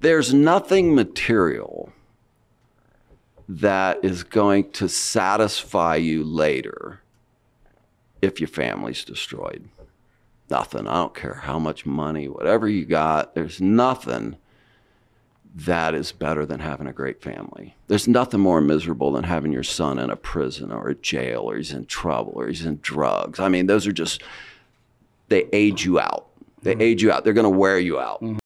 There's nothing material that is going to satisfy you later if your family's destroyed. Nothing. I don't care how much money, whatever you got, there's nothing that is better than having a great family. There's nothing more miserable than having your son in a prison or a jail, or he's in trouble, or he's in drugs. I mean, those are just, they age you out. They age you out. They're going to wear you out.